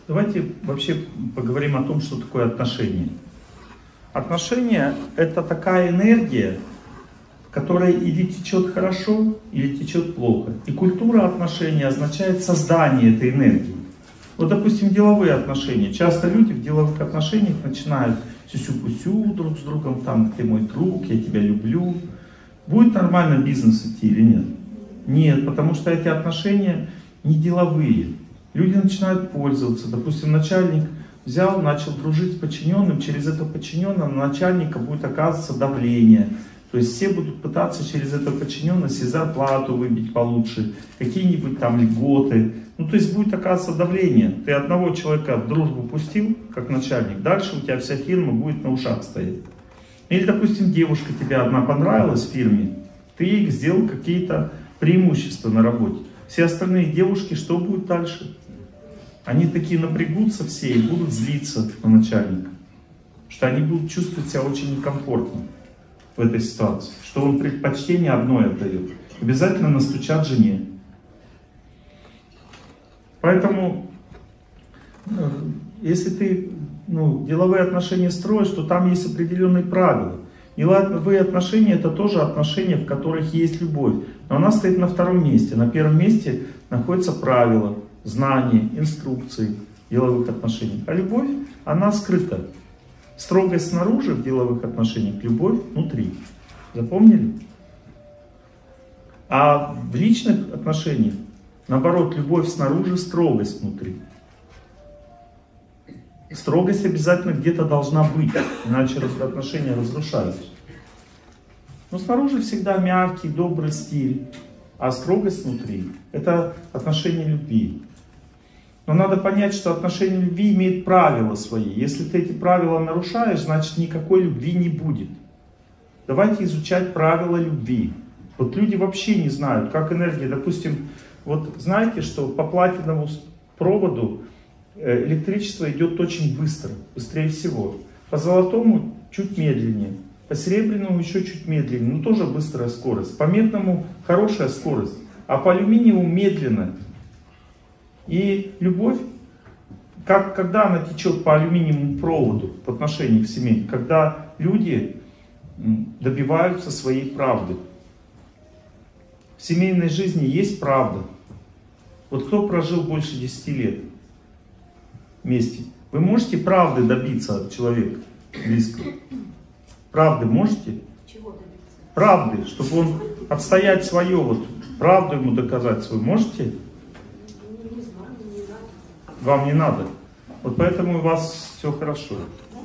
Давайте вообще поговорим о том, что такое отношения. Отношения — это такая энергия, которая или течет хорошо, или течет плохо. И культура отношений означает создание этой энергии. Вот, допустим, деловые отношения. Часто люди в деловых отношениях начинают сюсю-пусю друг с другом, там, ты мой друг, я тебя люблю. Будет нормально бизнес идти или нет? Нет, потому что эти отношения не деловые. Люди начинают пользоваться. Допустим, начальник взял, начал дружить с подчиненным, через этого подчиненного на начальника будет оказываться давление. То есть все будут пытаться через этого подчиненного себе зарплату выбить получше, какие-нибудь там льготы. Ну, то есть будет оказываться давление. Ты одного человека в дружбу пустил, как начальник, дальше у тебя вся фирма будет на ушах стоять. Или, допустим, девушка тебе одна понравилась в фирме, ты ей сделал какие-то преимущества на работе. Все остальные девушки, что будет дальше? Они такие напрягутся все и будут злиться на начальника. Что они будут чувствовать себя очень некомфортно в этой ситуации. Что он предпочтение одной отдает. Обязательно настучат жене. Поэтому, если ты деловые отношения строишь, то там есть определенные правила. Деловые отношения — это тоже отношения, в которых есть любовь. Но она стоит на втором месте. На первом месте находятся правила, знания, инструкции деловых отношений. А любовь, она скрыта. Строгость снаружи в деловых отношениях, любовь внутри. Запомнили? А в личных отношениях, наоборот, любовь снаружи, строгость внутри. Строгость обязательно где-то должна быть, иначе отношения разрушаются. Но снаружи всегда мягкий, добрый стиль, а строгость внутри — это отношение любви. Но надо понять, что отношение любви имеет правила свои. Если ты эти правила нарушаешь, значит никакой любви не будет. Давайте изучать правила любви. Вот люди вообще не знают, как энергия. Допустим, вот знаете, что по платиновому проводу электричество идет очень быстро, быстрее всего. По золотому чуть медленнее, по серебряному еще чуть медленнее, но тоже быстрая скорость. По медному хорошая скорость, а по алюминиевому медленно. И любовь, когда она течет по алюминиевому проводу в отношениях семей, когда люди добиваются своей правды. В семейной жизни есть правда. Вот кто прожил больше 10 лет вместе, вы можете правды добиться от человека близкого? Правды можете? Чего добиться? Правды, чтобы он отстоять свое, вот, правду ему доказать свою, можете? Не знаю, не надо. Вам не надо. Вот поэтому у вас все хорошо.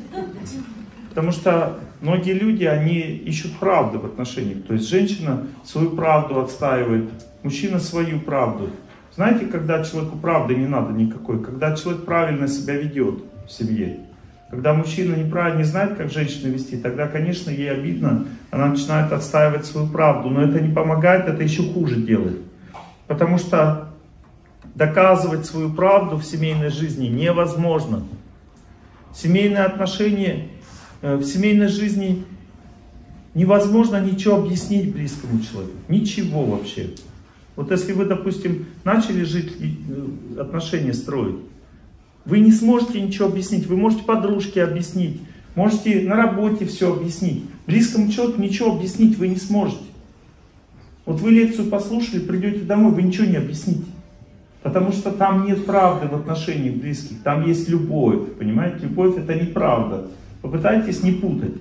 Потому что многие люди, они ищут правду в отношениях. То есть женщина свою правду отстаивает, мужчина свою правду. Знаете, когда человеку правды не надо никакой, когда человек правильно себя ведет в семье. Когда мужчина неправильно не знает, как женщину вести, тогда, конечно, ей обидно, она начинает отстаивать свою правду. Но это не помогает, это еще хуже делает. Потому что доказывать свою правду в семейной жизни невозможно. Семейные отношения, в семейной жизни невозможно ничего объяснить близкому человеку. Ничего вообще. Вот если вы, допустим, начали жить, отношения строить, вы не сможете ничего объяснить. Вы можете подружке объяснить, можете на работе все объяснить. Близкому человеку ничего объяснить вы не сможете. Вот вы лекцию послушали, придете домой, вы ничего не объясните. Потому что там нет правды в отношениях близких, там есть любовь, понимаете? Любовь — это неправда. Попытайтесь не путать.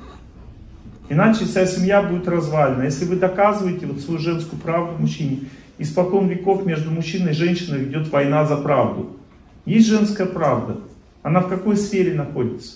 Иначе вся семья будет развалена. Если вы доказываете вот свою женскую правду мужчине, испокон веков между мужчиной и женщиной идет война за правду. Есть женская правда. Она в какой сфере находится?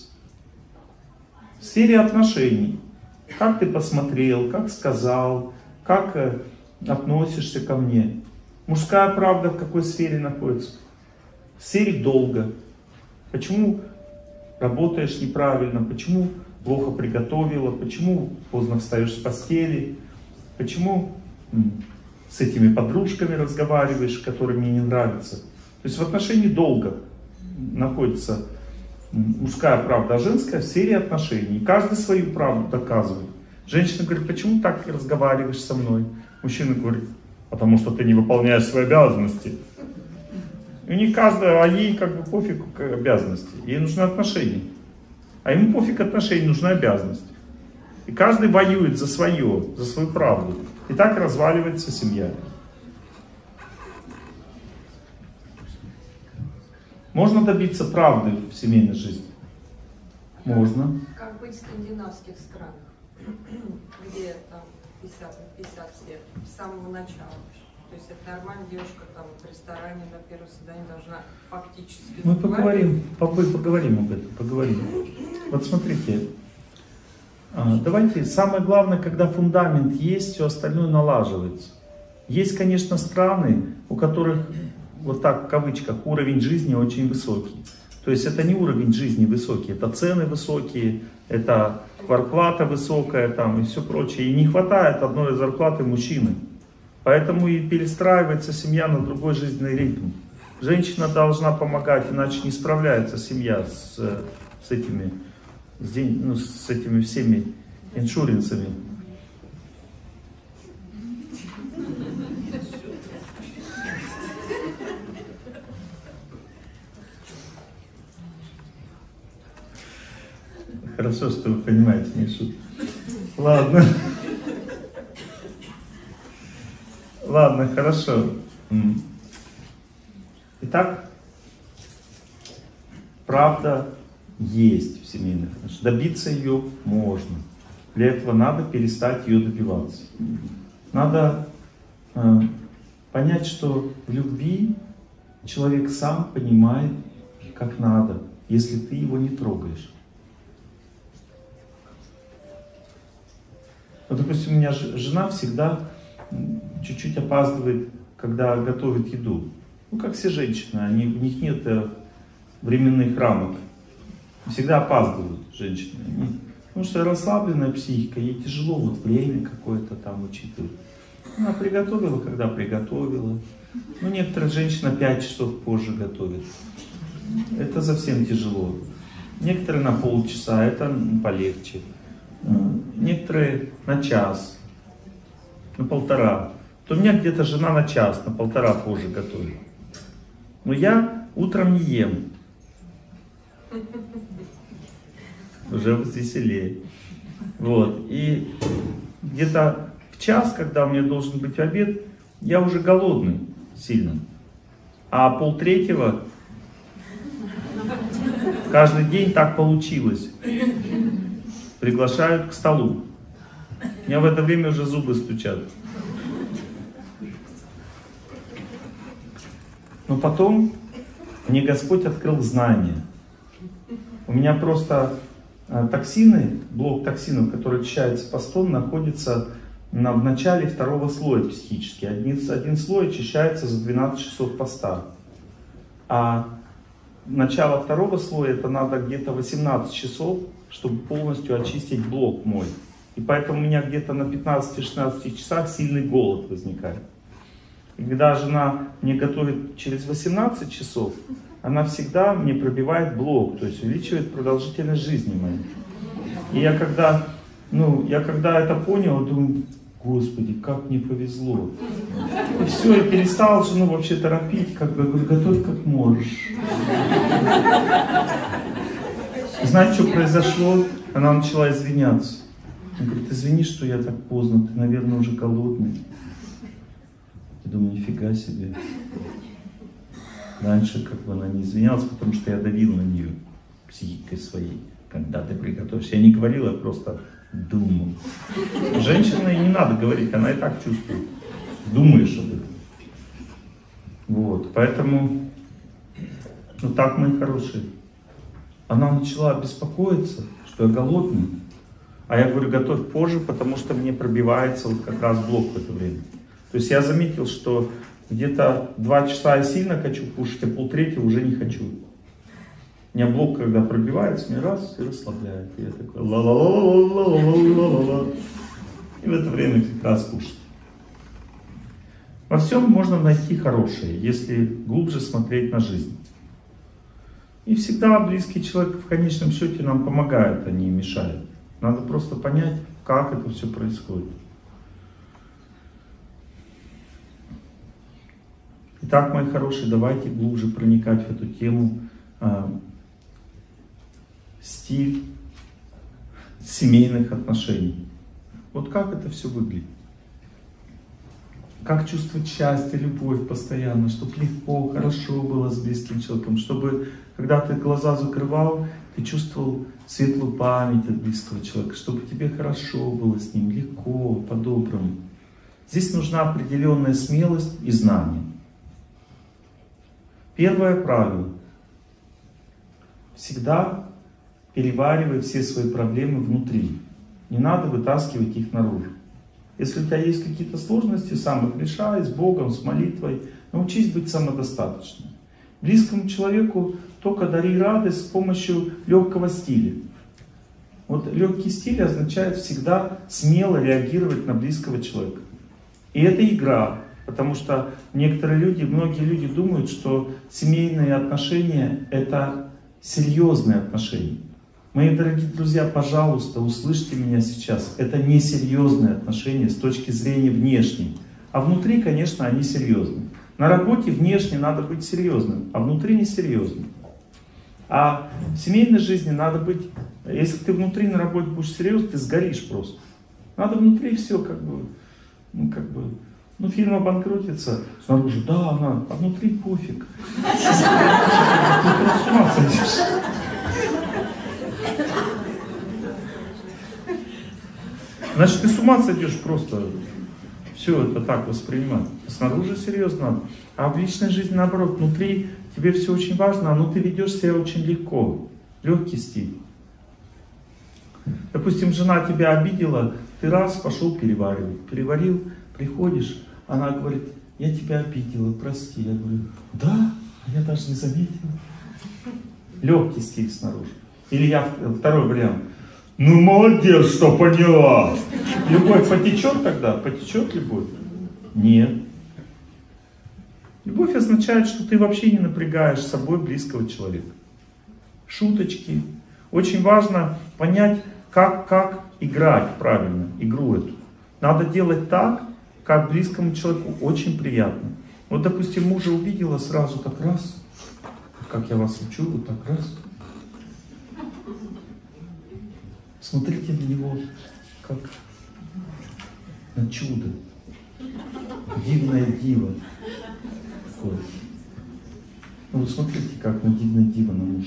В сфере отношений. Как ты посмотрел, как сказал, как относишься ко мне. Мужская правда в какой сфере находится? В сфере долга. Почему работаешь неправильно, почему плохо приготовила, почему поздно встаешь с постели, почему с этими подружками разговариваешь, которые мне не нравятся. То есть в отношении долга находится мужская правда, а женская в сфере отношений. И каждый свою правду доказывает. Женщина говорит: почему так разговариваешь со мной? Мужчина говорит: потому что ты не выполняешь свои обязанности. И у них каждая, а ей как бы пофиг обязанности. Ей нужны отношения. А ему пофиг отношений, нужны обязанности. И каждый воюет за свое, за свою правду. И так разваливается семья. Можно добиться правды в семейной жизни? Можно. Как быть в скандинавских странах, где там 50 на 50 все, с самого начала. То есть это нормально, девушка там в ресторане на первое свидание должна фактически... Мы поговорим об этом, поговорим. Вот смотрите, давайте, самое главное, когда фундамент есть, все остальное налаживается. Есть, конечно, страны, у которых, вот так в кавычках, уровень жизни очень высокий. То есть это не уровень жизни высокий, это цены высокие, это зарплата высокая там и все прочее. И не хватает одной зарплаты мужчины. Поэтому и перестраивается семья на другой жизненный ритм. Женщина должна помогать, иначе не справляется семья с этими всеми иншуренсами. Хорошо, что вы понимаете, не шутка. Ладно. Ладно, хорошо. Итак, правда есть в семейных отношениях. Добиться ее можно. Для этого надо перестать ее добиваться. Надо понять, что в любви человек сам понимает, как надо, если ты его не трогаешь. Вот, допустим, у меня жена всегда чуть-чуть опаздывает, когда готовит еду. Ну, как все женщины, у них нет временных рамок. Всегда опаздывают женщины. Потому что расслабленная психика, ей тяжело вот время какое-то там учитывать. Она приготовила, когда приготовила. Ну, некоторые женщины 5 часов позже готовят. Это совсем тяжело. Некоторые на полчаса, это полегче. Некоторые на час, на полтора. То у меня где-то жена на час, на полтора позже готовит. Но я утром не ем. Уже веселее. Вот. И где-то в час, когда у меня должен быть обед, я уже голодный сильно. А 2:30 каждый день так получилось. Приглашают к столу. У меня в это время уже зубы стучат. Но потом мне Господь открыл знание. У меня просто токсины, блок токсинов, который очищается постом, находится в начале 2-го слоя психически. Один слой очищается за 12 часов поста. А начало 2-го слоя, это надо где-то 18 часов, чтобы полностью очистить блок мой. И поэтому у меня где-то на 15-16 часах сильный голод возникает. И когда жена мне готовит через 18 часов, она всегда мне пробивает блок, то есть увеличивает продолжительность жизни моей. И я когда это понял, думаю, Господи, как мне повезло. И все, я перестал жену вообще торопить, говорю, готовь как можешь. Знаете, что произошло? Она начала извиняться. Она говорит, извини, что я так поздно, ты, наверное, уже голодный. Я думаю, нифига себе. Раньше она не извинялась, потому что я давил на нее психикой своей. Когда ты приготовишься. Я не говорил, я просто думал. Женщине не надо говорить, она и так чувствует. Думаешь об этом. Вот, поэтому, так, мои хорошие. Она начала беспокоиться, что я голодный. А я говорю, готовь позже, потому что мне пробивается вот как раз блок в это время. То есть я заметил, что где-то 2 часа я сильно хочу кушать, а 2:30 уже не хочу. У меня блок, когда пробивается, мне раз и расслабляет. И я такой ла-ла-ла-ла-ла-ла-ла-ла-ла. И в это время как раз кушать. Во всем можно найти хорошее, если глубже смотреть на жизнь. И всегда близкий человек в конечном счете нам помогает, а не мешает. Надо просто понять, как это все происходит. Итак, мои хорошие, давайте глубже проникать в эту тему. Стиль семейных отношений. Вот как это все выглядит? Как чувствовать счастье, любовь постоянно, чтобы легко, хорошо было с близким человеком, чтобы, когда ты глаза закрывал, ты чувствовал светлую память от близкого человека, чтобы тебе хорошо было с ним, легко, по-доброму. Здесь нужна определенная смелость и знание. Первое правило. Всегда переваривай все свои проблемы внутри. Не надо вытаскивать их наружу. Если у тебя есть какие-то сложности, сам их решай с Богом, с молитвой. Научись быть самодостаточным. Близкому человеку только дари радость с помощью легкого стиля. Вот легкий стиль означает всегда смело реагировать на близкого человека. И это игра, потому что многие люди думают, что семейные отношения это серьезные отношения. Мои дорогие друзья, пожалуйста, услышьте меня сейчас. Это не серьезные отношения с точки зрения внешней. А внутри, конечно, они серьезные. На работе внешне надо быть серьезным, а внутри не серьезным. А в семейной жизни надо быть, если ты внутри на работе будешь серьезным, ты сгоришь просто. Надо внутри все фирма банкротится, снаружи, да, она, а внутри пофиг. Ты с ума сойдешь. Значит, ты с ума сойдешь просто все это так воспринимать. Снаружи серьезно надо. А в личной жизни наоборот, внутри тебе все очень важно, но ты ведешь себя очень легко. Легкий стиль. Допустим, жена тебя обидела, ты раз пошел переваривать. Переварил, приходишь, она говорит, я тебя обидела, прости. Я говорю, да, я даже не заметила. Легкий стиль снаружи. Или второй вариант. Ну, молодец, что поняла. Любовь потечет тогда? Потечет любовь? Нет. Любовь означает, что ты вообще не напрягаешь с собой близкого человека. Шуточки. Очень важно понять, как играть правильно, игру эту. Надо делать так, как близкому человеку очень приятно. Вот, допустим, мужа увидела сразу так раз, как я вас учу, вот так раз. Смотрите на него, как на чудо. Дивное диво. Вот. Ну, смотрите, как на дивное диво на мужа.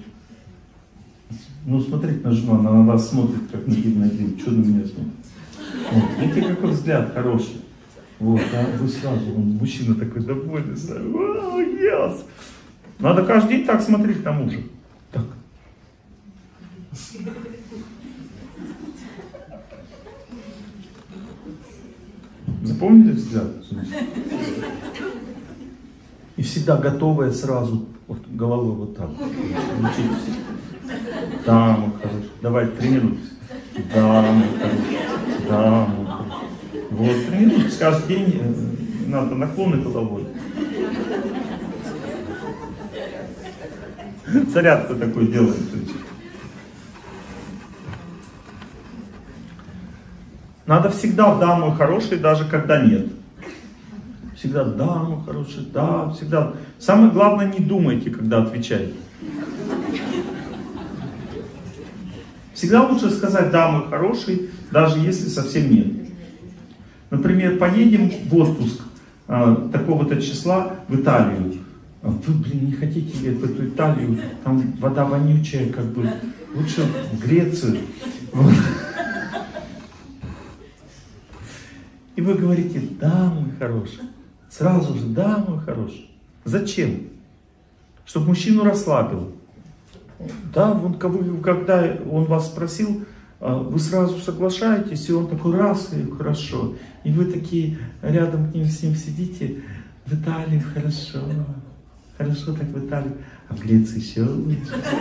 Ну, смотрите на жену, она на вас смотрит, как на дивное диво. Что на меня смотрит? Вот. Видите, какой взгляд хороший. Вот, а вы сразу, мужчина такой довольный, сразу, вау, yes! Надо каждый день так смотреть на мужа. Так. Запомнили взгляд? И всегда готовая сразу вот, головой вот так. Учитесь. Да, мой хороший. Давай, тренируйтесь. Да, мой хороший. Да, мой хороший. Вот, тренируйтесь. Каждый день надо наклоны головой. Зарядку такой делаем. Надо всегда «да, мой хороший», даже когда нет. Всегда «да, мой хороший», «да», всегда. Самое главное, не думайте, когда отвечаете. Всегда лучше сказать «да, мой хороший», даже если совсем нет. Например, поедем в отпуск такого-то числа в Италию. Вы, не хотите ли в эту Италию? Там вода вонючая, как бы. Лучше в Грецию. Вот. И вы говорите, да, мой хороший. Сразу же, да, мой хороший. Зачем? Чтобы мужчину расслабил. Да, когда он вас спросил, вы сразу соглашаетесь, и он такой раз, и хорошо. И вы такие рядом с ним сидите, в Италии хорошо. Хорошо так в Италии, а в Греции еще лучше.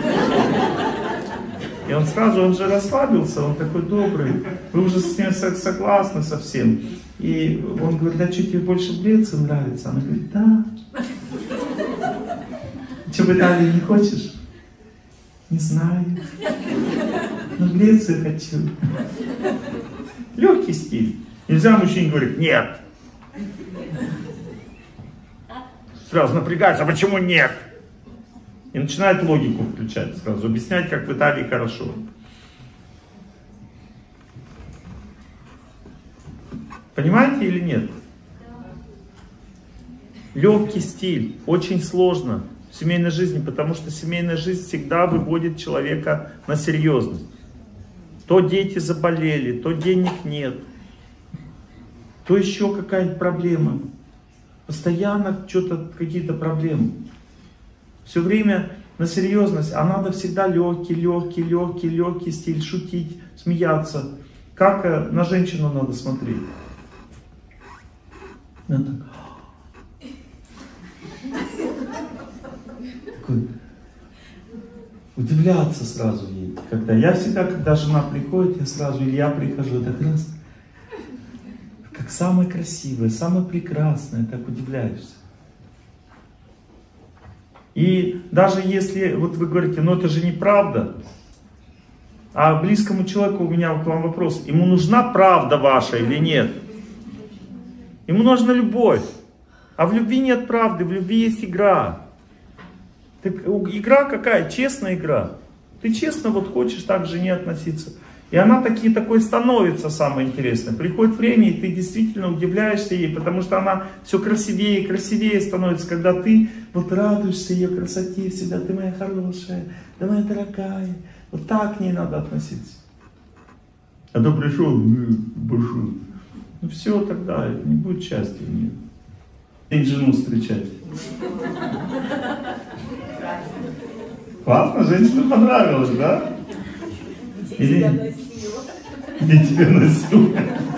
И он же расслабился, он такой добрый. Вы уже с ним согласны совсем. И он говорит, да что тебе больше в Греции нравится? Она говорит, да. Что, в Италии не хочешь? Не знаю. Но в Грецию хочу. Легкий стиль. Нельзя мужчине говорить, нет. Сразу напрягается, а почему нет? И начинает логику включать сразу, объяснять, как в Италии хорошо. Понимаете или нет? Легкий стиль, очень сложно в семейной жизни, потому что семейная жизнь всегда выводит человека на серьезность. То дети заболели, то денег нет, то еще какая-нибудь проблема. Постоянно что-то, какие-то проблемы. Все время на серьезность, а надо всегда легкий стиль, шутить, смеяться. Как на женщину надо смотреть? Надо такой, удивляться сразу ей. Я всегда, когда жена приходит, я сразу, или я прихожу, так раз, как самая красивая, самая прекрасная, так удивляешься. И даже если, вот вы говорите, ну это же неправда, а близкому человеку у меня к вам вопрос, ему нужна правда ваша или нет? Ему нужна любовь, а в любви нет правды, в любви есть игра. Так, игра какая? Честная игра. Ты честно вот хочешь так к жене относиться. И она такой становится самое интересное. Приходит время, и ты действительно удивляешься ей, потому что она все красивее и красивее становится, когда ты вот радуешься ее красоте всегда. Ты моя хорошая, ты моя дорогая. Вот так к ней надо относиться. А то пришел, большой. Ну все тогда, не будет счастья. Нет. И жену встречать. Классно, женщина понравилась, да? Или я тебя носила.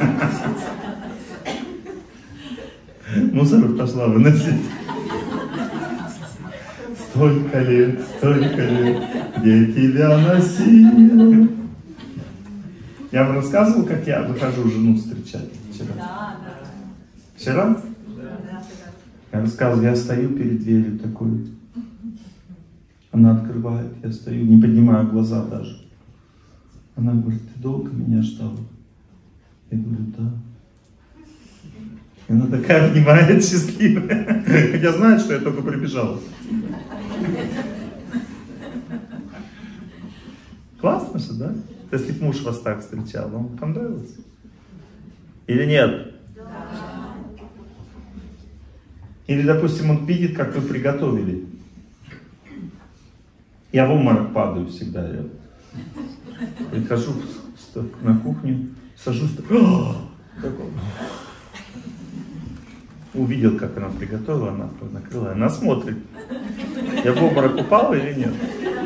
Мусор пошла выносить. Столько лет, я тебя носила. Я вам рассказывал, как я выхожу жену встречать вчера? Да. Вчера? Да. Я рассказывал, я стою перед дверью такой. Она открывает, я стою, не поднимаю глаза даже. Она говорит, ты долго меня ждала? Я говорю, да. И она такая внимает, счастливая. Хотя знает, что я только прибежал. Классно же, да? Если бы муж вас так встречал, вам понравилось? Или нет? Да. Или, допустим, он видит, как вы приготовили. Я в обморок падаю всегда. Я прихожу на кухню, сажусь, увидел, как она приготовила, она накрыла, она смотрит. Я в обморок упал или нет?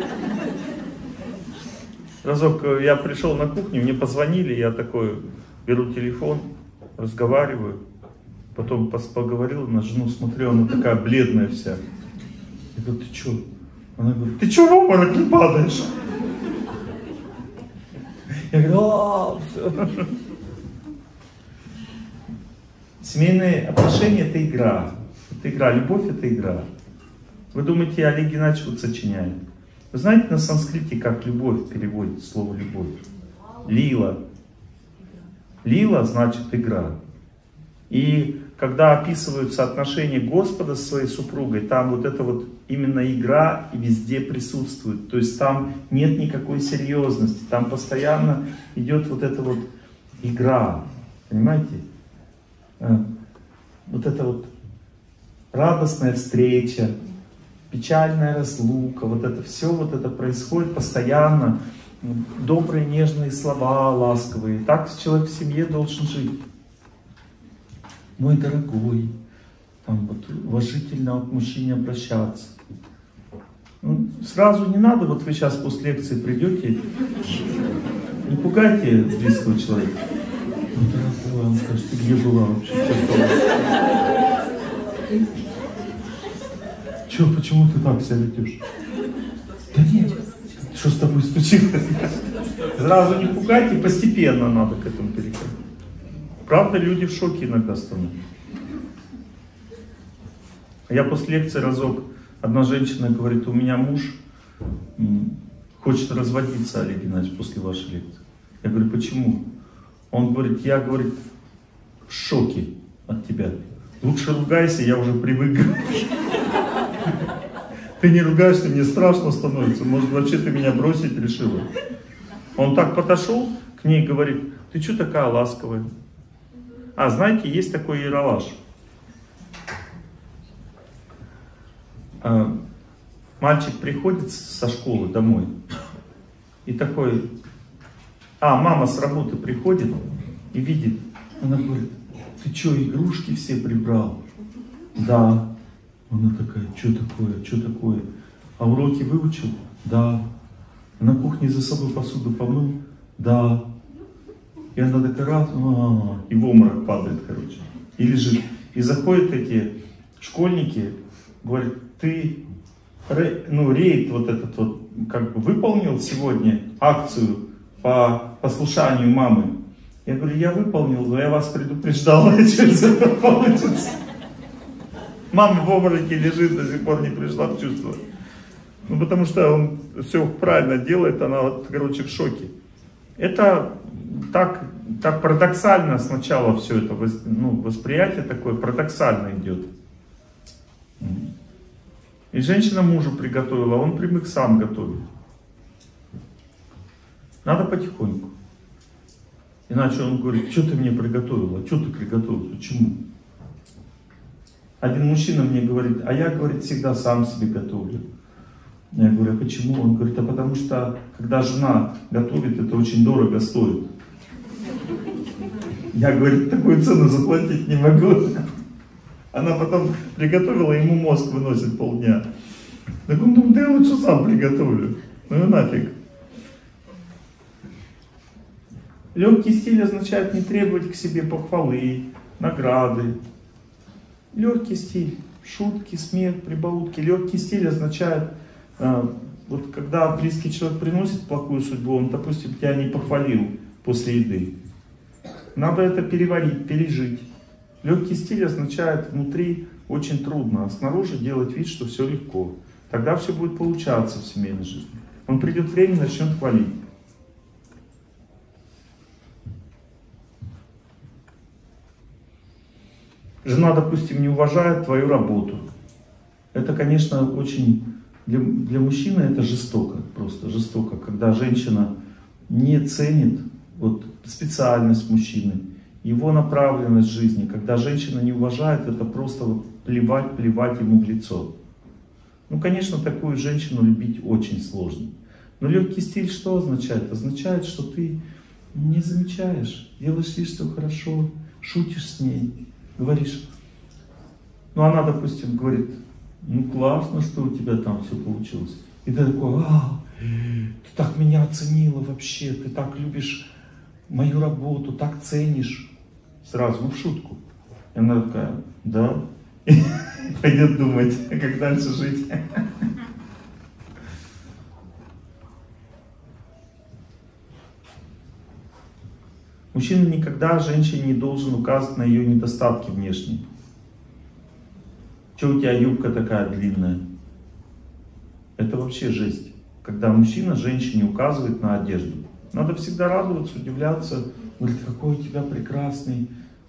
Разок я пришел на кухню, мне позвонили, я такой беру телефон, разговариваю, потом поговорил на жену, смотрю, она такая бледная вся. Я говорю, ты что? Она говорит, ты что в обморок не падаешь? Я говорю, все. Семейные отношения — это игра. Это игра, любовь — это игра. Вы думаете, Олег Геннадьевич вот сочиняет? Вы знаете на санскрите, как любовь переводит слово любовь? Лила. Лила значит игра. И когда описываются отношения Господа со своей супругой, там вот эта вот именно игра и везде присутствует. То есть там нет никакой серьезности, там постоянно идет вот эта вот игра. Понимаете? Вот эта вот радостная встреча, печальная разлука, вот это все вот это происходит постоянно. Добрые, нежные слова, ласковые. Так человек в семье должен жить. Мой дорогой, там вот уважительно к мужчине обращаться. Ну, сразу не надо, вот вы сейчас после лекции придете, не пугайте близкого человека. Ну, дорогой, он скажет, ты где была вообще? Че, почему ты так себя ведешь? Да нет, что с тобой случилось? Сразу не пугайте, постепенно надо к этому переходить. Правда, люди в шоке иногда становятся. Я после лекции разок, одна женщина говорит, у меня муж хочет разводиться, Олег Геннадьевич, после вашей лекции. Я говорю, почему? Он говорит, я, говорит, в шоке от тебя. Лучше ругайся, я уже привык. Ты не ругаешься, мне страшно становится. Может, вообще ты меня бросить решила? Он так подошел к ней и говорит: ты что такая ласковая? А, знаете, есть такой ералаш. Мальчик приходит со школы домой и такой: мама с работы приходит и видит. Она говорит: ты что, игрушки все прибрал? Да. Она такая: что такое, что такое? А уроки выучил? Да. На кухне за собой посуду помыл? Да. И она такая раз, и в обморок падает, короче. И лежит. И заходят эти школьники, говорят: ты рейд вот этот вот, как бы выполнил сегодня акцию по послушанию мамы? Я говорю: я выполнил, но я вас предупреждал, что из этого получится. Мама в обмороке лежит, до сих пор не пришла в чувство. Ну, потому что он все правильно делает, она вот, короче, в шоке. Это так парадоксально сначала все это, восприятие такое парадоксально идет. И женщина мужу приготовила, он привык сам готовить. Надо потихоньку. Иначе он говорит: что ты мне приготовила? Что ты приготовила? Почему? Один мужчина мне говорит: а я, говорит, всегда сам себе готовлю. Я говорю: а почему? Он говорит: а потому что, когда жена готовит, это очень дорого стоит. Я, говорит, такую цену заплатить не могу. Она потом приготовила, ему мозг выносит полдня. Так он думает: да я лучше сам приготовлю. Ну и нафиг. Легкий стиль означает не требовать к себе похвалы, награды. Легкий стиль, шутки, смех, прибаутки. Легкий стиль означает, вот когда близкий человек приносит плохую судьбу, он, допустим, тебя не похвалил после еды. Надо это переварить, пережить. Легкий стиль означает внутри очень трудно, а снаружи делать вид, что все легко. Тогда все будет получаться в семейной жизни. Он придет время и начнет хвалить. Жена, допустим, не уважает твою работу. Это, конечно, очень... Для мужчины это жестоко, просто жестоко. Когда женщина не ценит вот, специальность мужчины, его направленность жизни. Когда женщина не уважает, это просто вот плевать ему в лицо. Ну, конечно, такую женщину любить очень сложно. Но легкий стиль что означает? Означает, что ты не замечаешь, делаешь вид, что хорошо, шутишь с ней. Говоришь, ну она, допустим, говорит: ну классно, что у тебя там все получилось. И ты такой: ты так меня оценила вообще, ты так любишь мою работу, так ценишь. Сразу, в шутку. И она такая: да. И пойдет думать, как дальше жить. Мужчина никогда женщине не должен указывать на ее недостатки внешние. Что у тебя юбка такая длинная? Это вообще жесть. Когда мужчина женщине указывает на одежду. Надо всегда радоваться, удивляться. Говорит: какой у тебя прекрасный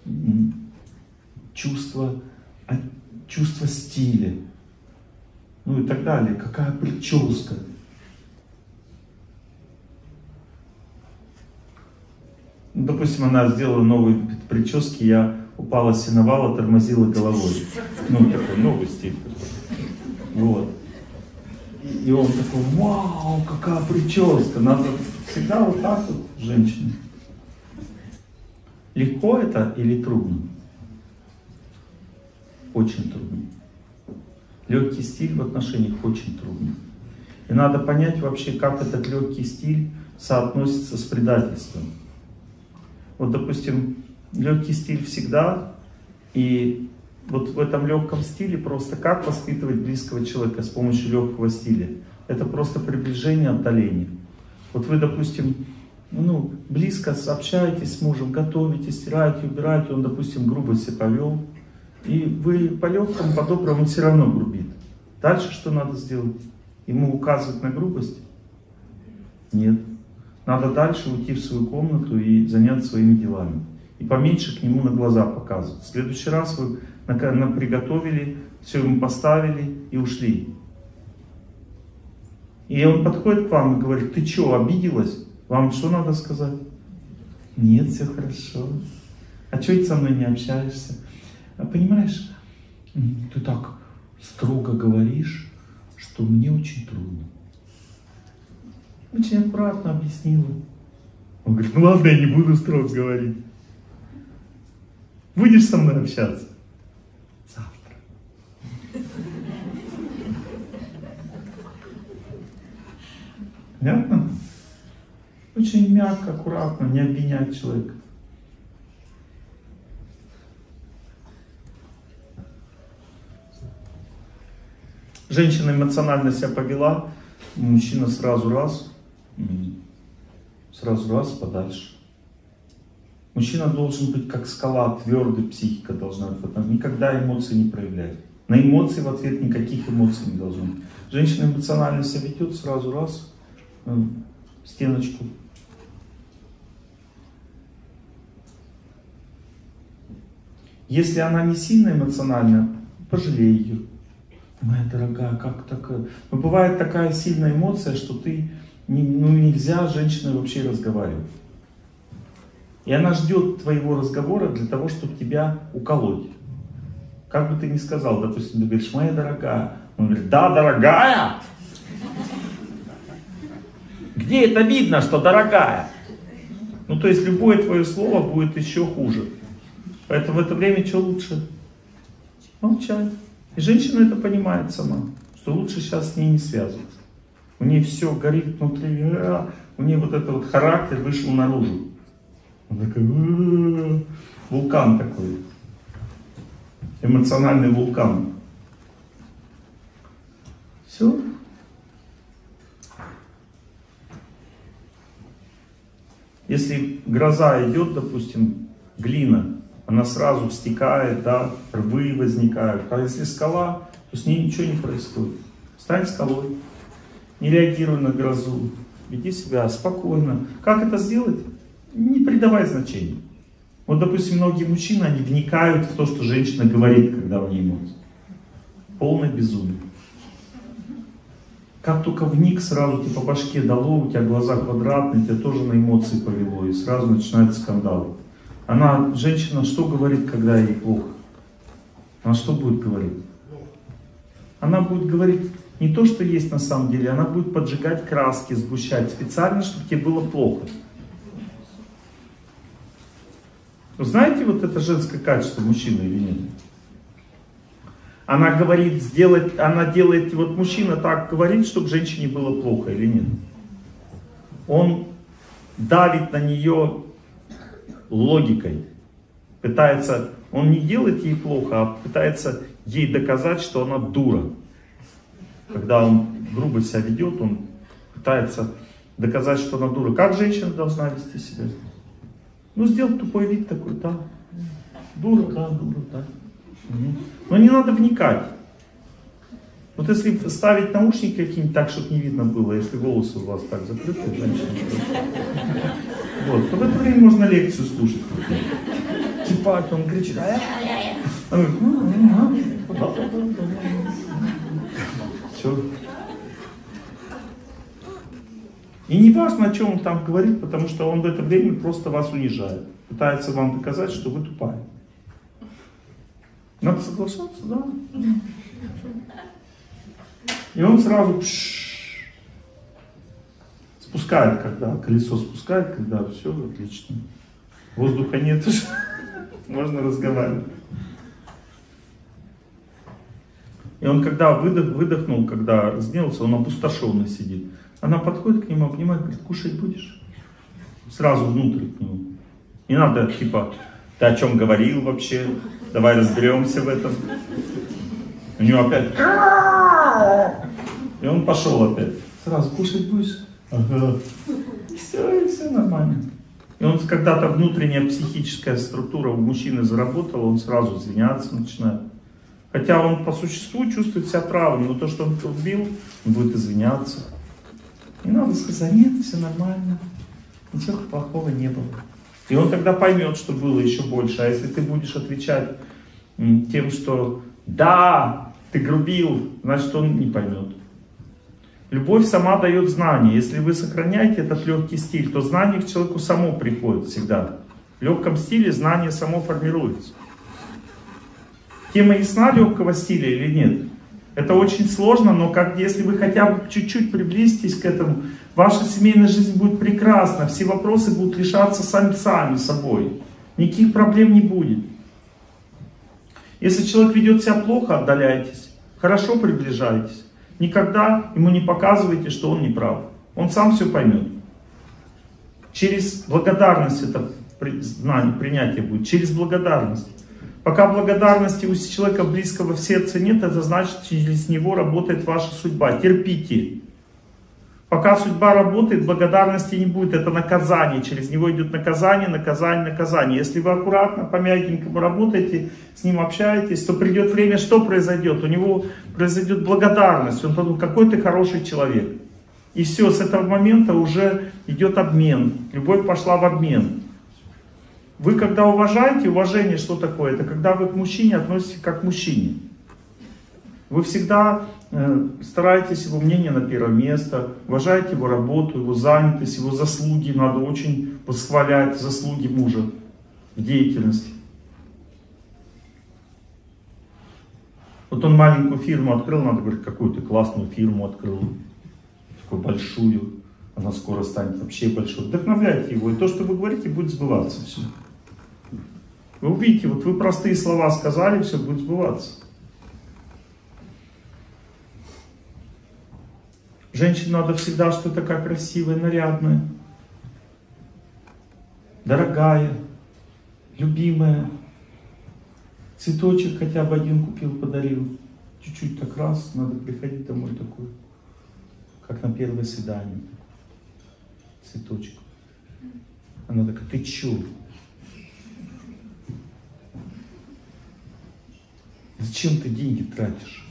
чувство стиля. Ну и так далее. Какая прическа. Ну, допустим, она сделала новые прически, я упала с сеновала, тормозила головой. Ну, такой новый стиль. Вот. И он такой: вау, какая прическа. Надо всегда вот так вот женщине. Легко это или трудно? Очень трудно. Легкий стиль в отношениях очень трудно. И надо понять вообще, как этот легкий стиль соотносится с предательством. Вот, допустим, легкий стиль всегда, и вот в этом легком стиле просто как воспитывать близкого человека с помощью легкого стиля? Это просто приближение, отдаление. Вот вы, допустим, близко общаетесь с мужем, готовите, стираете, убираете, он, допустим, грубо себя повел, и вы по легкому, по доброму, он все равно грубит. Дальше что надо сделать? Ему указывать на грубость? Нет. Надо дальше уйти в свою комнату и заняться своими делами. И поменьше к нему на глаза показывать. В следующий раз вы приготовили, все ему поставили и ушли. И он подходит к вам и говорит: ты что, обиделась? Вам что надо сказать? Нет, все хорошо. А что ты со мной не общаешься? А понимаешь, ты так строго говоришь, что мне очень трудно. Очень аккуратно объяснила. Он говорит: ну ладно, я не буду строго говорить. Будешь со мной общаться? Завтра. Понятно? Очень мягко, аккуратно, не обвинять человека. Женщина эмоционально себя повела, мужчина сразу раз подальше. Мужчина должен быть как скала, твердый, психика должна быть. Никогда эмоции не проявляет. На эмоции в ответ никаких эмоций не должно быть. Женщина эмоционально себя ведет, сразу раз, стеночку. Если она не сильно эмоциональна, пожалей ее. Моя дорогая, как такая? Но бывает такая сильная эмоция, что ты, нельзя с женщиной вообще разговаривать. И она ждет твоего разговора для того, чтобы тебя уколоть. Как бы ты ни сказал, допустим, ты говоришь: моя дорогая. Он говорит: да, дорогая? Где это видно, что дорогая? Ну, то есть любое твое слово будет еще хуже. Поэтому в это время что лучше? Молчать. И женщина это понимает сама, что лучше сейчас с ней не связываться. У нее все горит внутри, у нее вот этот вот характер вышел наружу. Он такой, вулкан такой, эмоциональный вулкан. Все. Если гроза идет, допустим, глина, она сразу стекает, да, рвы возникают. А если скала, то с ней ничего не происходит. Стань скалой, не реагируй на грозу, веди себя спокойно. Как это сделать? Не придавай значения. Вот, допустим, многие мужчины, они вникают в то, что женщина говорит, когда у нее эмоции. Полное безумие. Как только вник, сразу тебе по башке дало, у тебя глаза квадратные, тебя тоже на эмоции повело, и сразу начинается скандал. Она, женщина, что говорит, когда ей плохо? Она что будет говорить? Она будет говорить не то, что есть на самом деле, она будет поджигать краски, сгущать специально, чтобы тебе было плохо. Вы знаете, вот это женское качество мужчины или нет? Она говорит, она делает, вот мужчина так говорит, чтобы женщине было плохо или нет? Он давит на нее логикой. Пытается, он не делает ей плохо, а пытается ей доказать, что она дура. Когда он грубо себя ведет, он пытается доказать, что она дура. Как женщина должна вести себя? Ну, сделать тупой вид такой, да. Дура, да, дура, да. Но не надо вникать. Вот если ставить наушники какие-нибудь так, чтобы не видно было, если волосы у вас так закрыты, женщина, вот, то в это время можно лекцию слушать. Типа, он кричит. Все. И не важно, о чем он там говорит, потому что он в это время просто вас унижает. Пытается вам доказать, что вы тупая. Надо соглашаться, да. И он сразу спускает, когда колесо спускает, когда все отлично. Воздуха нет уже, можно разговаривать. И он когда выдохнул, когда разгневался, он опустошенный сидит. Она подходит к нему, обнимает, говорит: кушать будешь? Сразу внутрь к нему. Не надо, типа, ты о чем говорил вообще? Давай разберемся в этом. У него опять... И он пошел опять. Сразу кушать будешь? Ага. Все, и все нормально. И он, когда-то внутренняя психическая структура у мужчины заработала, он сразу извиняться начинает. Хотя он по существу чувствует себя правым, но то, что он убил, он будет извиняться. Не надо сказать: нет, все нормально, ничего плохого не было. И он тогда поймет, что было еще больше. А если ты будешь отвечать тем, что да, ты грубил, значит он не поймет. Любовь сама дает знание. Если вы сохраняете этот легкий стиль, то знание к человеку само приходит всегда. В легком стиле знание само формируется. Тема ясна легкого стиля или нет? Это очень сложно, но если вы хотя бы чуть-чуть приблизитесь к этому, ваша семейная жизнь будет прекрасна, все вопросы будут решаться сами собой. Никаких проблем не будет. Если человек ведет себя плохо, отдаляйтесь. Хорошо, приближайтесь. Никогда ему не показывайте, что он не прав. Он сам все поймет. Через благодарность это знание, принятие будет. Через благодарность. Пока благодарности у человека близкого в сердце нет, это значит, через него работает ваша судьба. Терпите. Пока судьба работает, благодарности не будет. Это наказание. Через него идет наказание, наказание, наказание. Если вы аккуратно, по-мягенькому работаете, с ним общаетесь, то придет время, что произойдет? У него произойдет благодарность. Он подумает, какой ты хороший человек. И все, с этого момента уже идет обмен. Любовь пошла в обмен. Вы когда уважаете, уважение что такое? Это когда вы к мужчине относитесь как к мужчине. Вы всегда стараетесь его мнение на первое место, уважаете его работу, его занятость, его заслуги. Надо очень восхвалять заслуги мужа в деятельности. Вот он маленькую фирму открыл, надо говорить, какую-то классную фирму открыл, такую большую. Она скоро станет вообще большой. Вдохновляйте его, и то, что вы говорите, будет сбываться все. Вы увидите, вот вы простые слова сказали, все будет сбываться. Женщине надо всегда что-то такая красивая, нарядная, дорогая, любимая. Цветочек хотя бы один купил, подарил. Чуть-чуть так раз, надо приходить домой такой, как на первое свидание. Цветочек. Она такая, ты чё? Зачем ты деньги тратишь?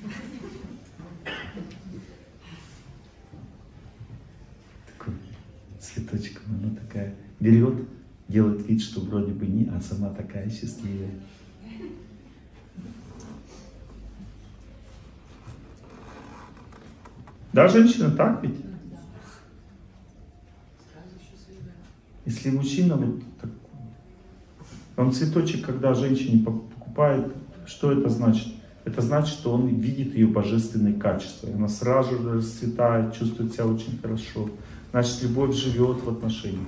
Такой цветочек, она такая берет, делает вид, что вроде бы не, а сама такая счастливая. Да, женщина, так ведь? Если мужчина вот такой, он цветочек, когда женщине покупает, что это значит? Это значит, что он видит ее божественные качества. И она сразу же расцветает, чувствует себя очень хорошо. Значит, любовь живет в отношениях.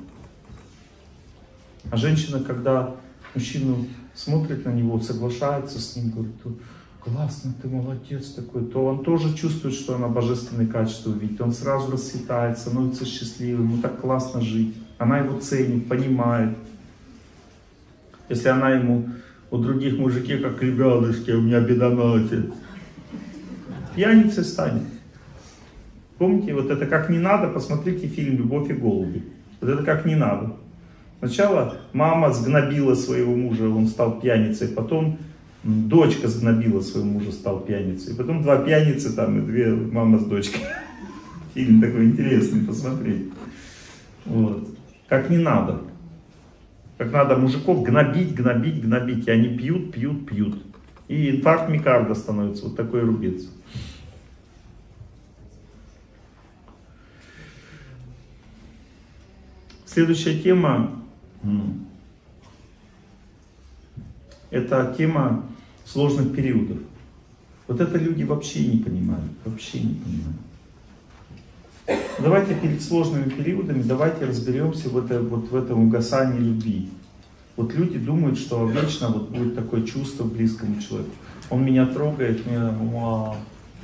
А женщина, когда мужчина смотрит на него, соглашается с ним, говорит, классно, ты молодец такой, то он тоже чувствует, что она божественные качества видит. Он сразу расцветает, становится счастливым, ему так классно жить. Она его ценит, понимает. Если она ему у других мужиков, как ребятушки, у меня беда на отец, пьяницей станет. Помните, вот это как не надо, посмотрите фильм «Любовь и голуби». Вот это как не надо. Сначала мама сгнобила своего мужа, он стал пьяницей, потом дочка сгнобила своего мужа, стал пьяницей, потом два пьяницы там и две мама с дочкой. Фильм такой интересный, посмотреть. Вот. Как не надо. Как надо мужиков гнобить, гнобить, гнобить. И они пьют, пьют, пьют. И инфаркт миокарда становится. Вот такой рубец. Следующая тема. Это тема сложных периодов. Вот это люди вообще не понимают. Вообще не понимают. Давайте перед сложными периодами, давайте разберемся в этом угасании любви. Вот люди думают, что вечно вот будет такое чувство к близкому человеку. Он меня трогает, мне вау.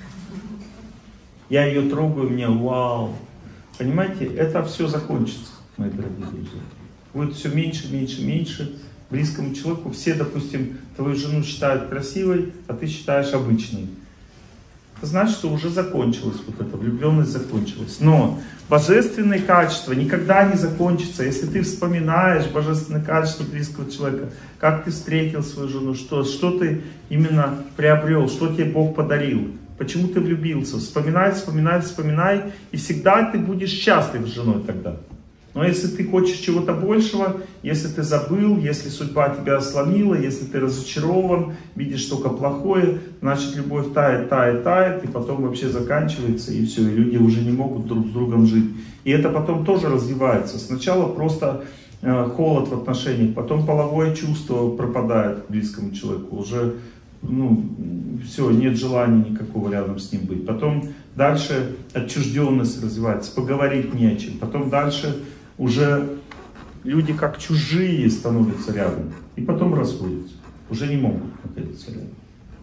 Я ее трогаю, мне вау. Понимаете, это все закончится, мои дорогие друзья. Будет все меньше, меньше, меньше. Близкому человеку все, допустим, твою жену считают красивой, а ты считаешь обычной. Это значит, что уже закончилась вот эта влюбленность, закончилась. Но божественные качества никогда не закончатся. Если ты вспоминаешь божественные качества близкого человека, как ты встретил свою жену, что ты именно приобрел, что тебе Бог подарил, почему ты влюбился. Вспоминай, вспоминай, вспоминай, и всегда ты будешь счастлив с женой тогда. Но если ты хочешь чего-то большего, если ты забыл, если судьба тебя сломила, если ты разочарован, видишь только плохое, значит любовь тает, тает, тает, и потом вообще заканчивается, и все, и люди уже не могут друг с другом жить. И это потом тоже развивается. Сначала просто холод в отношениях, потом половое чувство пропадает к близкому человеку, уже все, нет желания никакого рядом с ним быть. Потом дальше отчужденность развивается, поговорить не о чем. Потом дальше уже люди как чужие становятся рядом. И потом расходятся. Уже не могут находиться рядом.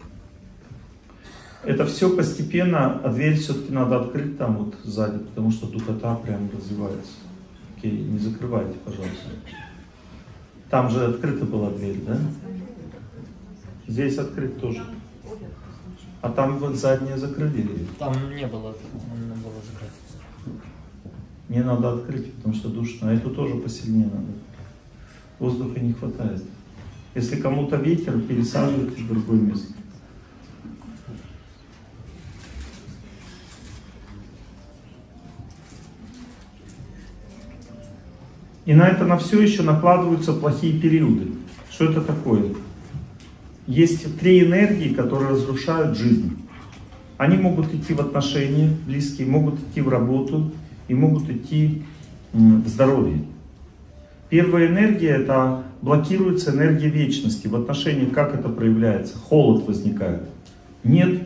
Это все постепенно, а дверь все-таки надо открыть там вот сзади, потому что духота прям развивается. Окей, не закрывайте, пожалуйста. Там же открыта была дверь, да? Здесь открыт тоже. А там вот задние закрыли? Там не было, надо было закрыть. Не надо открыть, потому что душно. А эту тоже посильнее надо. Воздуха не хватает. Если кому-то ветер, пересаживайте в другое место. И на это на все еще накладываются плохие периоды. Что это такое? Есть три энергии, которые разрушают жизнь. Они могут идти в отношения близкие, могут идти в работу и могут идти в здоровье. Первая энергия — это блокируется энергия вечности. В отношениях как это проявляется? Холод возникает. Нет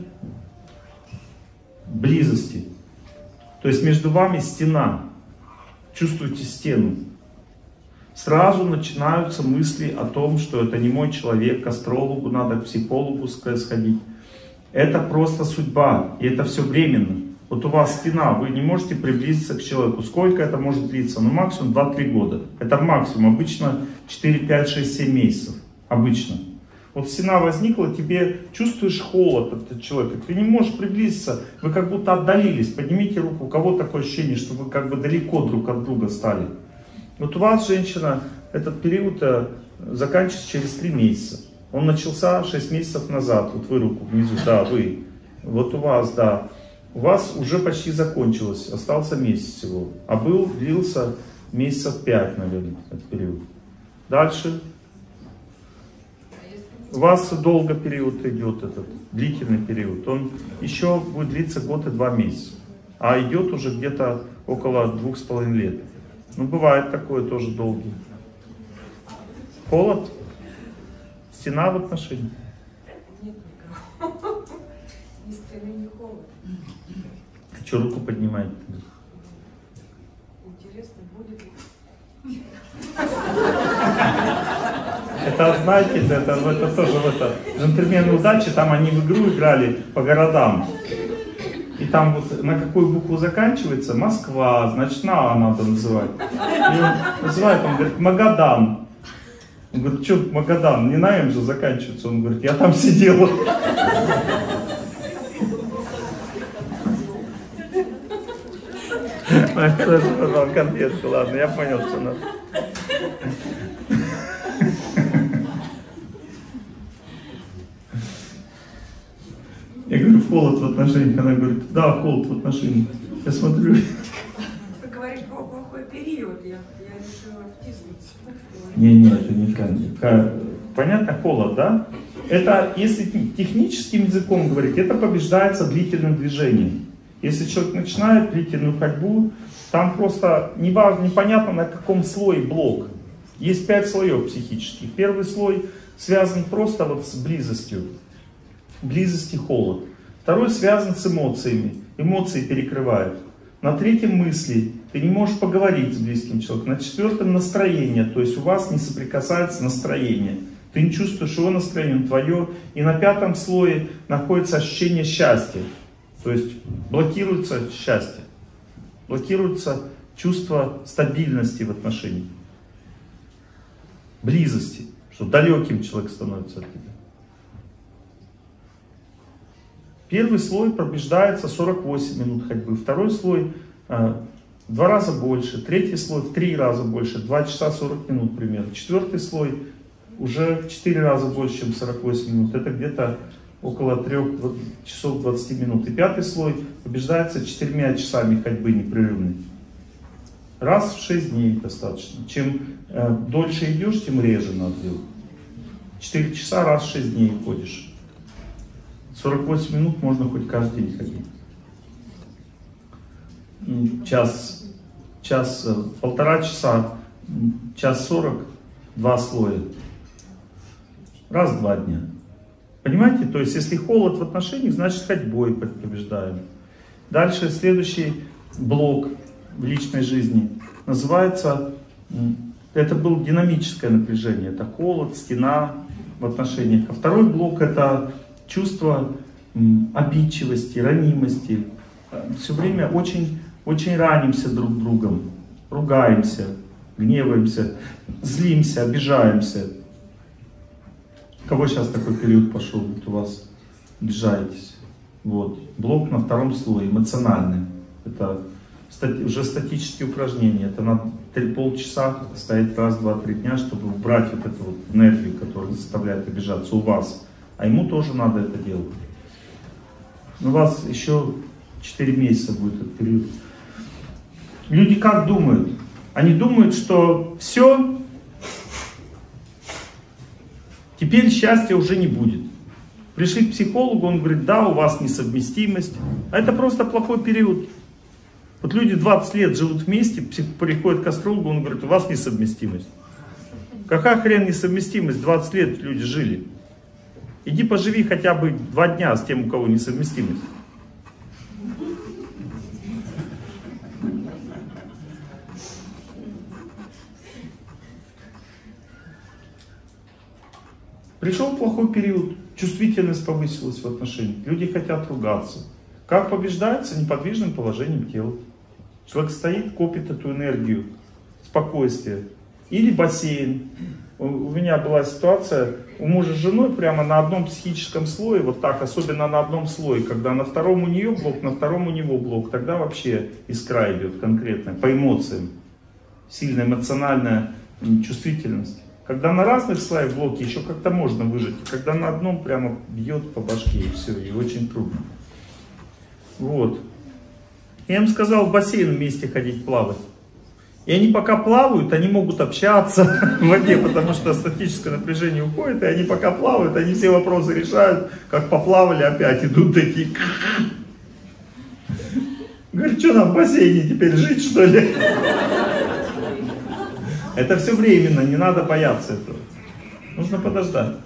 близости. То есть между вами стена. Чувствуете стену. Сразу начинаются мысли о том, что это не мой человек, к астрологу надо, к психологу сходить. Это просто судьба, и это все временно. Вот у вас стена, вы не можете приблизиться к человеку. Сколько это может длиться? Ну максимум 2-3 года. Это максимум, обычно 4, 5, 6, 7 месяцев. Обычно. Вот стена возникла, тебе чувствуешь холод от человека, ты не можешь приблизиться, вы как будто отдалились. Поднимите руку, у кого такое ощущение, что вы как бы далеко друг от друга стали. Вот у вас, женщина, этот период заканчивается через 3 месяца. Он начался 6 месяцев назад. Вот вы руку внизу, да, вы. Вот у вас, да. У вас уже почти закончилось, остался месяц всего. А длился месяцев 5, наверное, этот период. Дальше. У вас долго период идет, этот длительный период. Он еще будет длиться год и 2 месяца. А идет уже где-то около 2,5 лет. Ну, бывает такое тоже долгий. Холод? Стена в отношениях? Нет никого. Ни стены, ни холод. Что руку поднимаете? Интересно, будет ли? Это, знаете, это тоже джентльмены удачи, там они в игру играли по городам. И там вот на какую букву заканчивается? Москва, значит на А надо называть. И он называет, он говорит, Магадан. Он говорит, что Магадан, не на М же заканчивается. Он говорит, я там сидел. Хорошо, вам конфетку, ладно, я понял, что надо. Я говорю, холод в отношениях. Она говорит, да, холод в отношениях. Я смотрю. Вы говорите про плохой период, я решила втиснуться. Не, это не правильно. Понятно, холод, да? Это, если техническим языком говорить, это побеждается длительным движением. Если человек начинает длительную ходьбу, там просто непонятно на каком слое блок. Есть 5 слоев психических. Первый слой связан просто вот с близостью. Близость и холод. Второй связан с эмоциями. Эмоции перекрывают. На 3-м мысли. Ты не можешь поговорить с близким человеком. На 4-м настроение. То есть у вас не соприкасается настроение. Ты не чувствуешь его настроение, твое. И на 5-м слое находится ощущение счастья. То есть блокируется счастье. Блокируется чувство стабильности в отношениях. Близости. Что далеким человек становится от тебя. Первый слой побеждается 48 минут ходьбы, второй слой в 2 раза больше, третий слой в 3 раза больше, 2 часа 40 минут примерно. 4-й слой уже в 4 раза больше, чем 48 минут, это где-то около 3 часов 20 минут. И 5-й слой побеждается 4 часами ходьбы непрерывной. Раз в 6 дней достаточно. Чем дольше идешь, тем реже надо делать. 4 часа раз в 6 дней ходишь. 48 минут можно хоть каждый день ходить. Полтора часа, час 40, 2 слоя. Раз в 2 дня. Понимаете? То есть, если холод в отношениях, значит ходьбой побеждаем. Дальше следующий блок в личной жизни называется, это было динамическое напряжение, это холод, стена в отношениях. А второй блок это чувство обидчивости, ранимости. Все время очень ранимся друг другом, ругаемся, гневаемся, злимся, обижаемся. У кого сейчас такой период пошел, вот у вас обижаетесь? Вот. Блок на втором слое, эмоциональный. Это уже статические упражнения. Это надо полчаса стоять раз, два, 3 дня, чтобы убрать вот эту вот энергию, которая заставляет обижаться у вас. А ему тоже надо это делать. У вас еще 4 месяца будет этот период. Люди как думают? Они думают, что все, теперь счастья уже не будет. Пришли к психологу, он говорит, да, у вас несовместимость. А это просто плохой период. Вот люди 20 лет живут вместе, приходят к астрологу, он говорит, у вас несовместимость. Какая хрен несовместимость? 20 лет люди жили. Иди поживи хотя бы 2 дня с тем, у кого несовместимость. Пришел плохой период, чувствительность повысилась в отношениях, люди хотят ругаться. Как побеждается? Неподвижным положением тела. Человек стоит, копит эту энергию, спокойствие. Или бассейн. У меня была ситуация, у мужа с женой прямо на одном психическом слое, вот так, особенно на одном слое, когда на втором у нее блок, на втором у него блок, тогда вообще искра идет конкретная, по эмоциям. Сильная эмоциональная чувствительность. Когда на разных слоях блоки еще как-то можно выжить, когда на одном прямо бьет по башке и все, и очень трудно. Вот. Я им сказал в бассейн вместе ходить плавать. И они пока плавают, они могут общаться в воде, потому что статическое напряжение уходит, и они пока плавают, они все вопросы решают, как поплавали, опять идут такие. Говорит, что нам в бассейне теперь жить, что ли? Это все временно, не надо бояться этого. Нужно подождать.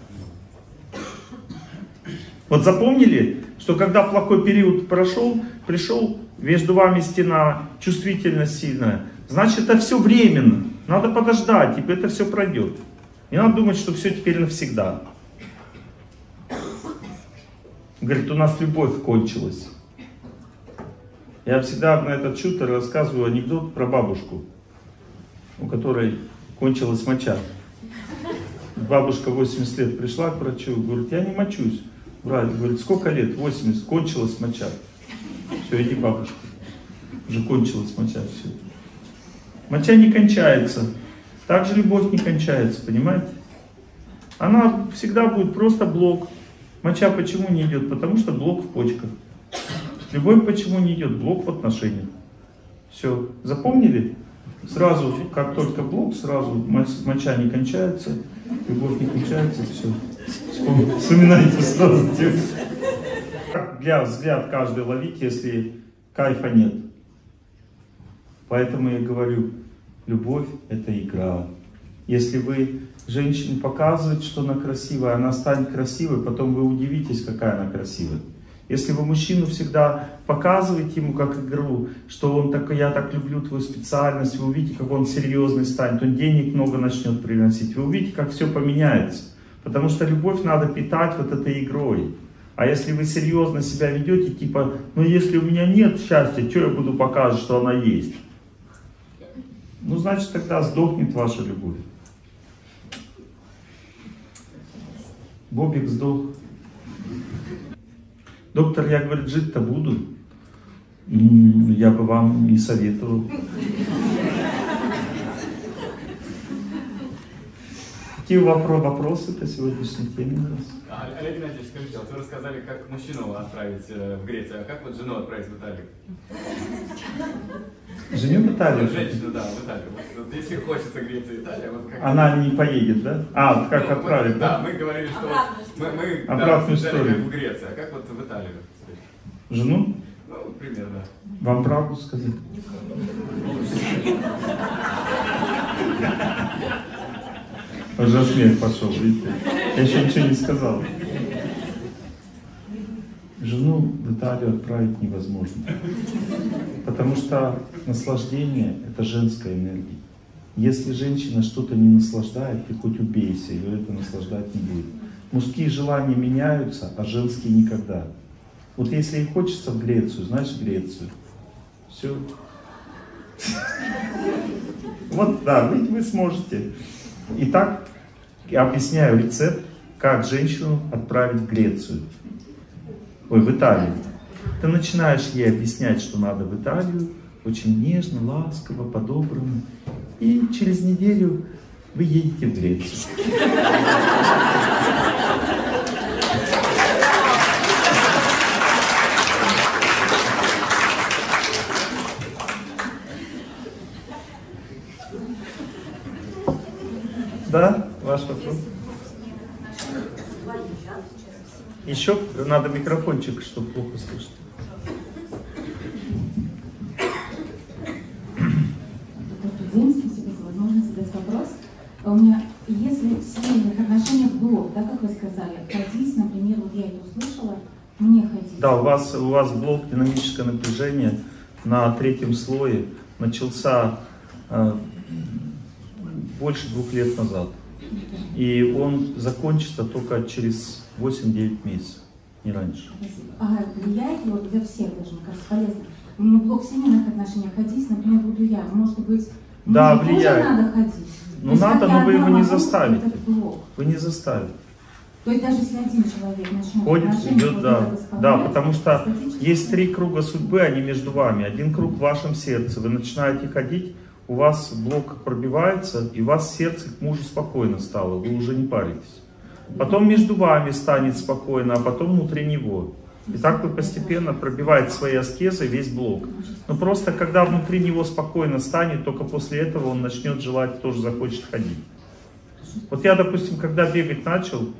Вот запомнили, что когда плохой период пришел, между вами стена, чувствительность сильная, значит это все временно. Надо подождать, теперь это все пройдет. Не надо думать, что все теперь навсегда. Говорит, у нас любовь кончилась. Я всегда на этот шутер рассказываю анекдот про бабушку, у которой кончилась моча. Бабушка 80 лет пришла к врачу, говорит, я не мочусь. Врач говорит, сколько лет? 80, кончилась моча. Все, иди, бабушка. Уже кончилась моча, все. Моча не кончается. Так же любовь не кончается, понимаете? Она всегда будет просто блок. Моча почему не идет? Потому что блок в почках. Любовь почему не идет? Блок в отношениях. Все, запомнили? Сразу, как только блок, сразу моча не кончается, любовь не кончается, все. Вспоминайте сразу. Для взгляд каждый ловить, если кайфа нет. Поэтому я говорю, любовь это игра. Если вы женщине показываете, что она красивая, она станет красивой, потом вы удивитесь, какая она красивая. Если вы мужчину всегда показываете ему как игру, что он такой, я так люблю твою специальность, вы увидите, как он серьезный станет, он денег много начнет приносить, вы увидите, как все поменяется. Потому что любовь надо питать вот этой игрой. А если вы серьезно себя ведете, типа, ну если у меня нет счастья, что я буду показывать, что она есть? Ну значит тогда сдохнет ваша любовь. Бобик сдох. Доктор, я, говорит, жить-то буду. Я бы вам не советовал. Какие вопросы по сегодняшней теме? Олег Геннадьевич, скажите, вот вы рассказали, как мужчину отправить в Грецию, а как вот жену отправить в Италию? Женю в Италию? Женщину, да, в Италию. Вот если хочется Греция и Италия, вот как... Она не поедет, да? А, вот как отправить, да? да? Мы говорили, что мы обратную историю. как в Греции, а как вот в Италию? Жену? Ну, примерно. Вам правду сказать? Уже смех пошел, видите? Я еще ничего не сказал. Жену в Италию отправить невозможно. Потому что наслаждение — это женская энергия. Если женщина что-то не наслаждает, ты хоть убейся, ее это наслаждать не будет. Мужские желания меняются, а женские никогда. Вот если ей хочется в Грецию, значит Грецию. Все. Вот, да, вы сможете. Итак, я объясняю рецепт, как женщину отправить в Грецию. Ой, в Италию. Ты начинаешь ей объяснять, что надо в Италию, очень нежно, ласково, по-доброму. И через неделю вы едете в Грецию. Да, ваш вопрос. Еще надо микрофончик, чтобы плохо слышать. Добрый день, спасибо за возможность задать вопрос. У меня, если в семейных отношениях блок, да, как вы сказали, ходить, например, вот я это услышала, мне ходить. Да, у вас блок динамическое напряжение на 3-м слое начался больше 2 лет назад. И он закончится только через 8-9 месяцев, не раньше. Спасибо. А влияет ли, вот для всех даже, мне кажется, полезно, у меня блок в семейных отношениях ходить, например, буду я, может быть, да, мне влияет. тоже надо ходить? Ну надо, но вы его не заставите. Блок. Вы не заставите. То есть даже если один человек начнет Ходит, идет, вот да. Да, потому что статически... есть 3 круга судьбы, они между вами. 1 круг в вашем сердце. Вы начинаете ходить, у вас блок пробивается, и у вас сердце к мужу спокойно стало, вы уже не паритесь. Потом между вами станет спокойно, а потом внутри него. И так вы постепенно пробиваете свои аскезы весь блок. Но просто когда внутри него спокойно станет, только после этого он начнет желать, тоже захочет ходить. Вот я, допустим, когда бегать начал,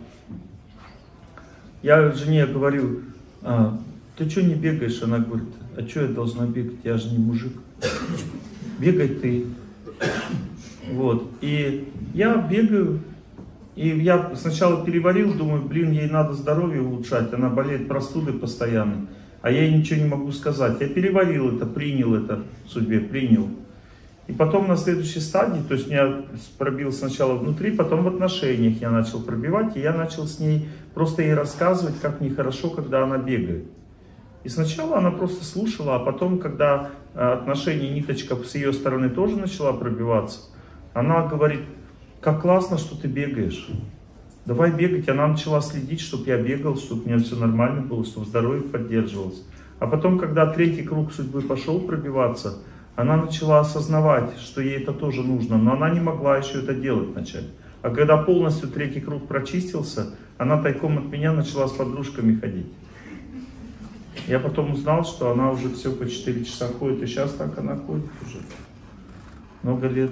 я жене говорю: ты что не бегаешь? Она говорит: а что я должна бегать, я же не мужик. Бегай ты. Вот. И я бегаю. И я сначала переварил, думаю, блин, ей надо здоровье улучшать. Она болеет простудой постоянно. А я ей ничего не могу сказать. Я переварил это, принял это в судьбе, принял. И потом на следующей стадии, то есть я пробил сначала внутри, потом в отношениях я начал пробивать. И я начал с ней просто ей рассказывать, как мне хорошо, когда она бегает. И сначала она просто слушала, а потом, когда отношения, ниточка с ее стороны тоже начала пробиваться, она говорит: как классно, что ты бегаешь. Давай бегать. Она начала следить, чтобы я бегал, чтобы у меня все нормально было, чтобы здоровье поддерживалось. А потом, когда 3-й круг судьбы пошел пробиваться, она начала осознавать, что ей это тоже нужно, но она не могла еще это делать начать. А когда полностью 3-й круг прочистился, она тайком от меня начала с подружками ходить. Я потом узнал, что она уже все по 4 часа ходит, и сейчас так она ходит уже много лет.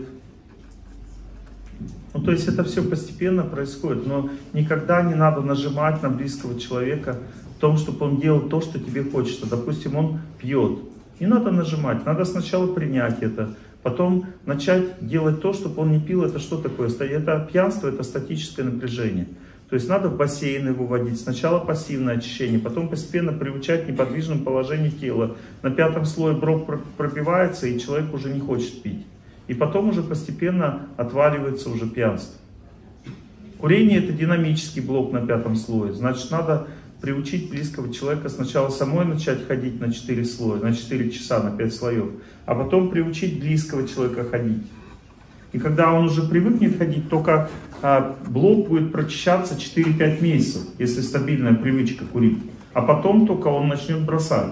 Ну, то есть это все постепенно происходит, но никогда не надо нажимать на близкого человека в том, чтобы он делал то, что тебе хочется. Допустим, он пьет. Не надо нажимать, надо сначала принять это, потом начать делать то, чтобы он не пил. Это что такое? Это пьянство, это статическое напряжение. То есть надо в бассейн его водить. Сначала пассивное очищение, потом постепенно приучать к неподвижному положению тела. На 5-м слое блок пробивается, и человек уже не хочет пить. И потом уже постепенно отваливается уже пьянство. Курение — это динамический блок на 5-м слое. Значит, надо приучить близкого человека сначала самой начать ходить на 4 слоя, на 4 часа, на 5 слоев, а потом приучить близкого человека ходить. И когда он уже привыкнет ходить, только блок будет прочищаться 4-5 месяцев, если стабильная привычка курить. А потом только он начнет бросать.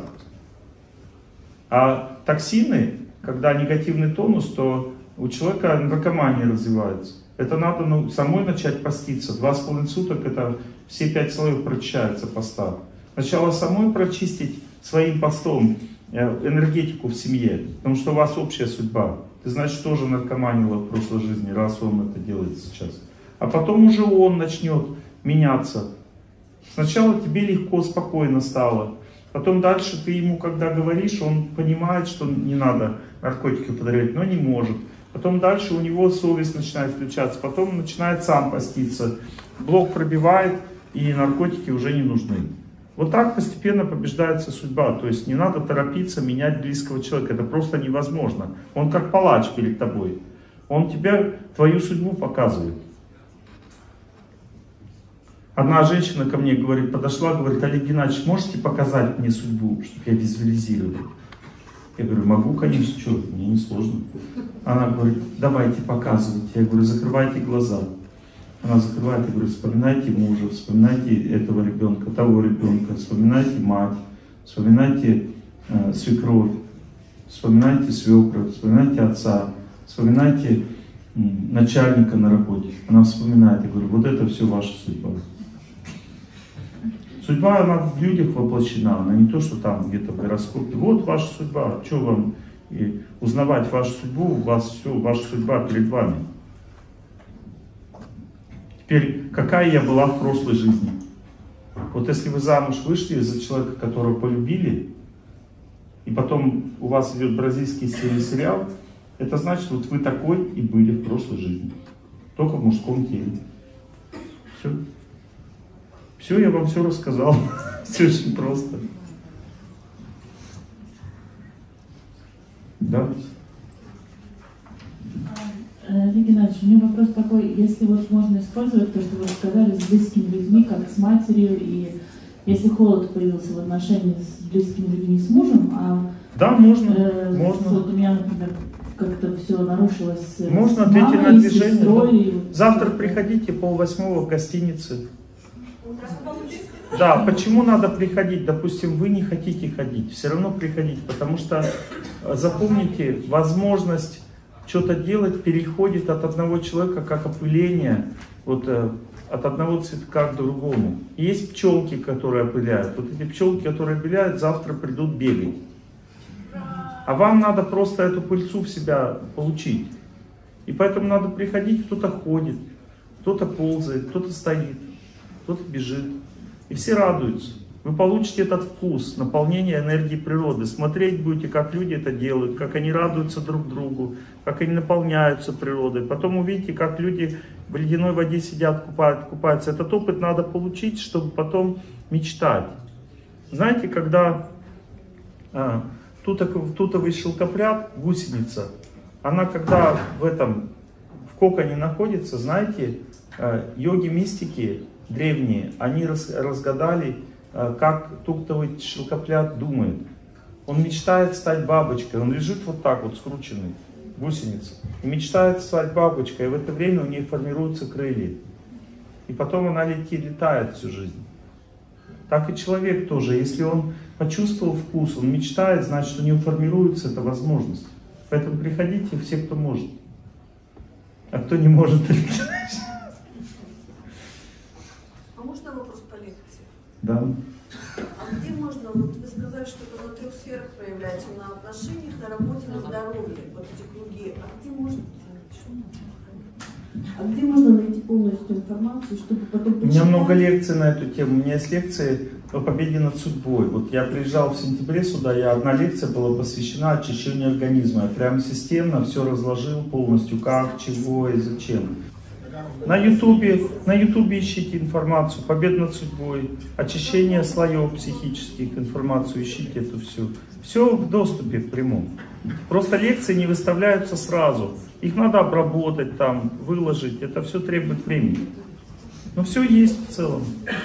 А токсины, когда негативный тонус, то у человека наркомания развивается. Это надо самой начать поститься. 2,5 суток это все 5 слоев прочищается поста. Сначала самой прочистить своим постом энергетику в семье, потому что у вас общая судьба. Ты, значит, тоже наркоманила в прошлой жизни, раз он это делает сейчас. А потом уже он начнет меняться. Сначала тебе легко, спокойно стало. Потом дальше ты ему, когда говоришь, он понимает, что не надо наркотики употреблять, но не может. Потом дальше у него совесть начинает включаться, потом он начинает сам поститься. Блок пробивает, и наркотики уже не нужны. Вот так постепенно побеждается судьба. То есть не надо торопиться менять близкого человека. Это просто невозможно. Он как палач перед тобой. Он тебе твою судьбу показывает. Одна женщина ко мне говорит, подошла, говорит: Олег Геннадьевич, можете показать мне судьбу, чтобы я визуализировал? Я говорю: могу, конечно, что, мне не сложно. Она говорит: давайте, показывайте. Я говорю: закрывайте глаза. Она закрывает и говорит: вспоминайте мужа, вспоминайте этого ребенка, того ребенка, вспоминайте мать, вспоминайте свекровь, вспоминайте свекра, вспоминайте отца, вспоминайте начальника на работе. Она вспоминает, я говорю: вот это все ваша судьба. Судьба, она в людях воплощена, она не то, что там где-то в гороскопе. Вот ваша судьба, что вам и узнавать вашу судьбу, у вас все, ваша судьба перед вами. Теперь, какая я была в прошлой жизни? Вот если вы замуж вышли за человека, которого полюбили, и потом у вас идет бразильский сериал, это значит, вот вы такой и были в прошлой жизни. Только в мужском теле. Все. Все, я вам все рассказал. Все очень просто. Да? Олег Геннадьевич, у меня вопрос такой: если вот можно использовать то, что вы сказали, с близкими людьми, как с матерью, и если холод появился в отношении с близкими людьми, с мужем, да, можно. Можно. Вот у меня, например, как-то все нарушилось. Можно, с мамой, длительное с движение. сестрой, Завтра приходите 7:30 в гостинице. Да, почему надо приходить? Допустим, вы не хотите ходить, все равно приходите, потому что, запомните, возможность что-то делать переходит от одного человека как опыление, вот от одного цветка к другому. И есть пчелки, которые опыляют. Вот эти пчелки, которые опыляют, завтра придут бегать. А вам надо просто эту пыльцу в себя получить. И поэтому надо приходить, кто-то ходит, кто-то ползает, кто-то стоит, кто-то бежит. И все радуются. Вы получите этот вкус, наполнение энергии природы. Смотреть будете, как люди это делают, как они радуются друг другу, как они наполняются природой. Потом увидите, как люди в ледяной воде сидят, купаются. Этот опыт надо получить, чтобы потом мечтать. Знаете, когда тутовый шелкопряд, гусеница, она когда в коконе находится, знаете, йоги-мистики древние, они разгадали, как тутовый шелкопряд думает. Он мечтает стать бабочкой, он лежит вот так вот, скрученный, гусеница, и мечтает стать бабочкой, и в это время у нее формируются крылья. И потом она летает всю жизнь. Так и человек тоже, если он почувствовал вкус, он мечтает, значит, у него формируется эта возможность. Поэтому приходите все, кто может. А кто не может, можно вопрос по лекции? да. А где можно, вот вы сказали, что это на 3 сферах проявляется, на отношениях, на работе, на здоровье, вот эти круги. А где можно найти полностью информацию, чтобы потом почитать? У меня много лекций на эту тему. У меня есть лекции о победе над судьбой. Вот я приезжал в сентябре сюда, одна лекция была посвящена очищению организма. Я прям системно все разложил полностью, как, чего и зачем. На ютубе ищите информацию, победа над судьбой, очищение слоев психических, информацию ищите эту всю. Все в доступе в прямом. Просто лекции не выставляются сразу. Их надо обработать, там, выложить. Это все требует времени. Но все есть в целом.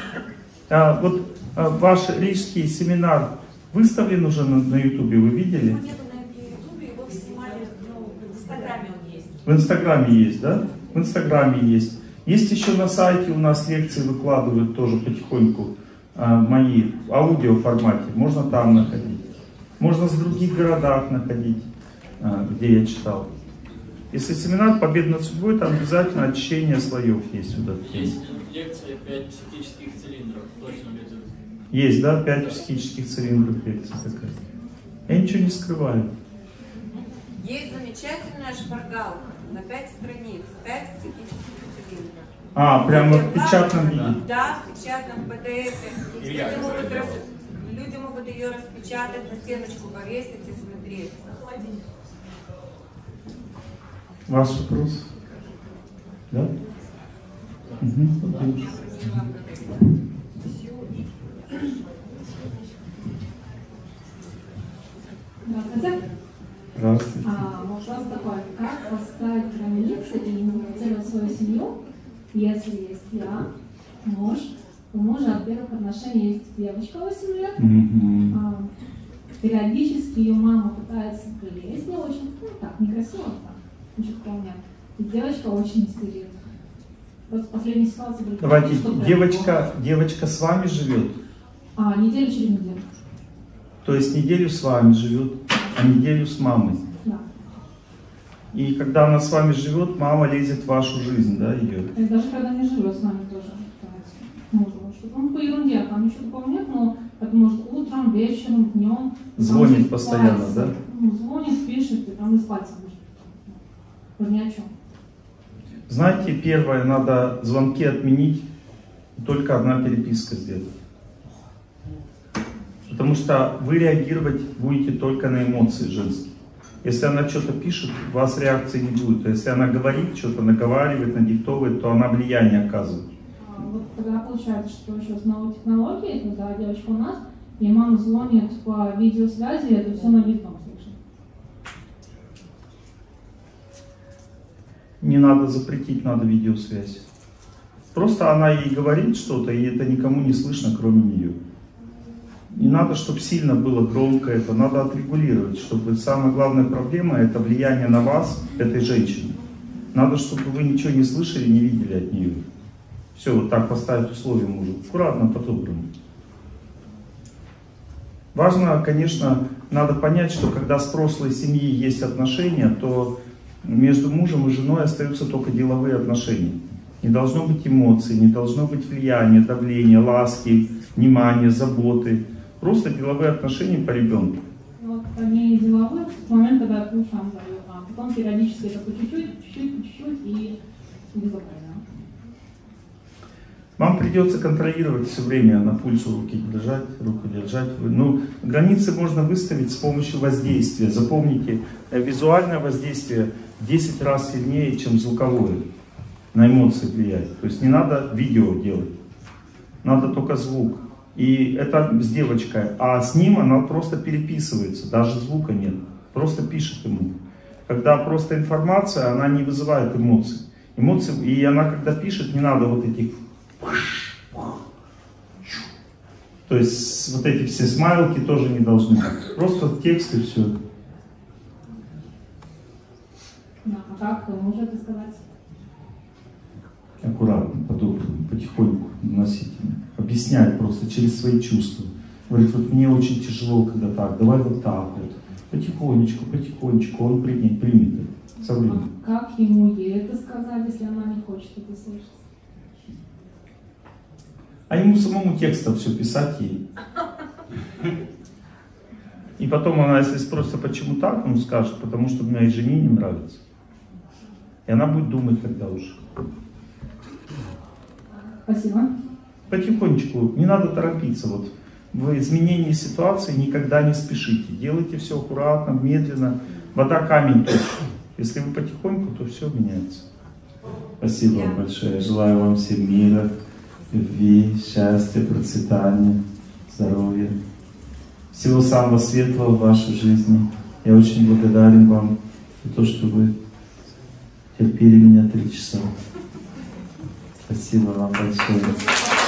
Ваш рижский семинар выставлен уже на ютубе, вы видели? Его нету на ютубе, его снимали, в инстаграме он есть. В инстаграме есть, да? В инстаграме есть. Есть еще на сайте у нас лекции выкладывают тоже потихоньку, мои в аудио формате. Можно там находить. Можно в других городах находить, где я читал. Если семинар «Победа над судьбой», там обязательно очищение слоев есть. Есть лекция 5 психических цилиндров, точно без. Есть, да, 5 психических цилиндров лекция такая. Я ничего не скрываю. Есть замечательная шпаргалка на 5 страниц, 5 психических целей. А, прямо в печатном виде? Да, в печатном PDF. Илья, Люди могут ее распечатать, на стеночку повесить и смотреть. Ваш вопрос? Да? Угу. Здравствуйте. Здравствуйте. Вопрос такой, как поставить границы и не провоцировать свою семью, если есть я, муж, у мужа от первых отношений есть девочка 8 лет, периодически ее мама пытается прилезть, не очень, ну так, некрасиво, так, ничего такого нет. И девочка очень истерит. Вот в последней ситуации... Давайте, девочка с вами живет? Неделю через неделю. То есть неделю с вами живет, а неделю с мамой? Да. И когда она с вами живет, мама лезет в вашу жизнь, да, ее? И даже когда не живет с нами тоже пытается. Ну, что по ерунде, там ничего такого нет, но это может утром, вечером, днем. Звонит постоянно, да? Ну, звонит, пишет, и там и спать может. Уже ни о чем. Знаете, первое, надо звонки отменить, только одна переписка сделать. Потому что вы реагировать будете только на эмоции женские. Если она что-то пишет, у вас реакции не будет. А если она говорит, что-то наговаривает, надиктовывает, то она влияние оказывает. Вот тогда получается, что еще с новой технологией, когда девочка у нас, и мама звонит по видеосвязи, это все на видном слышно. Не надо запретить, надо видеосвязь. Просто она ей говорит что-то, и это никому не слышно, кроме нее. Не надо, чтобы сильно было громко это, надо отрегулировать, чтобы самая главная проблема — это влияние на вас, этой женщины. Надо, чтобы вы ничего не слышали, не видели от нее. Все, вот так поставить условия мужу. Аккуратно, по-доброму. Важно, конечно, надо понять, что когда с прошлой семьи есть отношения, то между мужем и женой остаются только деловые отношения. Не должно быть эмоций, не должно быть влияния, давления, ласки, внимания, заботы. Просто деловые отношения по ребенку. Вот они деловые в момент, когда я по ушам даю, а потом периодически это по чуть-чуть и безобразно. Вам придется контролировать все время, на пульсу руку держать. Ну, границы можно выставить с помощью воздействия. Запомните, визуальное воздействие в 10 раз сильнее, чем звуковое. На эмоции влияет. То есть не надо видео делать, надо только звук. И это с девочкой, а с ним она просто переписывается, даже звука нет, просто пишет ему. Когда просто информация, она не вызывает эмоций. И она когда пишет, не надо вот этих... То есть вот эти все смайлики тоже не должны быть. Просто текст и все. Да, а как можно это сказать? Аккуратно, по-доброму, потихоньку носить. Объяснять просто через свои чувства. Говорит, вот мне очень тяжело, когда так, давай вот так вот. Потихонечку, он примет это со временем. А как ему ей это сказать, если она не хочет это слышать? А ему самому текстом все писать ей. И потом она, если спросит, почему так, он скажет, потому что моей жене не нравится. И она будет думать тогда уже. Спасибо. Потихонечку, не надо торопиться. Вот. В изменении ситуации никогда не спешите. Делайте все аккуратно, медленно. Вода камень точит. Если вы потихоньку, то все меняется. Спасибо вам большое. Желаю вам всем мира, любви, счастья, процветания, здоровья. Всего самого светлого в вашей жизни. Я очень благодарен вам за то, что вы терпели меня 3 часа. Спасибо вам большое.